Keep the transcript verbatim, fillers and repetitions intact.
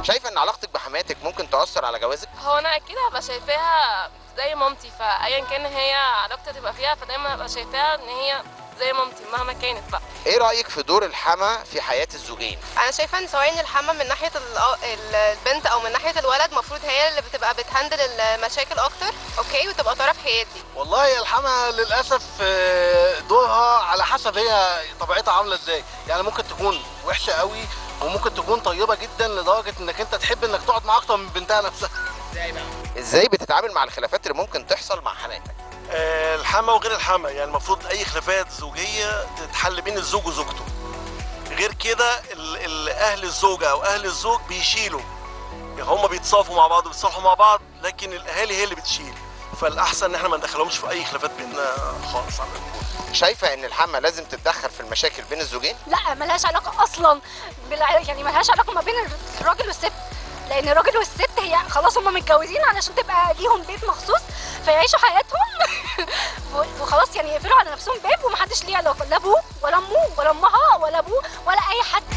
شايفه ان علاقتك بحماتك ممكن تاثر على جوازك؟ هو انا اكيد هبقى شايفاها زي مامتي، فايا كان هي علاقتي تبقى فيها، فدايما هبقى شايفاها ان هي زي مامتي مهما كانت بقى. ايه رايك في دور الحما في حياه الزوجين؟ انا شايفه ان سواء الحما من ناحيه البنت او من ناحيه الولد المفروض هي اللي بتبقى بتهندل المشاكل اكتر، اوكي، وتبقى طرف حيادي. والله الحما للاسف دورها على حسب هي طبيعتها عامله ازاي، يعني ممكن تكون وحشه قوي وممكن تكون طيبه جدا لدرجه انك انت تحب انك تقعد معاها اكتر من بنتها نفسها. ازاي بقى؟ ازاي بتتعامل مع الخلافات اللي ممكن تحصل مع حماتك؟ آه الحما وغير الحما، يعني المفروض اي خلافات زوجيه تتحل بين الزوج وزوجته. غير كده اهل الزوجه او اهل الزوج بيشيلوا، يعني هم بيتصافوا مع بعض وبيتصالحوا مع بعض، لكن الاهالي هي اللي بتشيل. فالاحسن ان احنا ما ندخلهمش في اي خلافات بيننا خالص. على شايفه ان الحما لازم تتدخل في المشاكل بين الزوجين؟ لا، ملهاش علاقه اصلا بالع... يعني ملهاش علاقه ما بين الراجل والست، لان الراجل والست هي خلاص هم متجوزين علشان تبقى ليهم بيت مخصوص فيعيشوا حياتهم وخلاص، يعني يقفلوا على نفسهم باب ومحدش ليه علاقه، لا ابوه ولا امه ولا امها ولا ابوه ولا اي حد.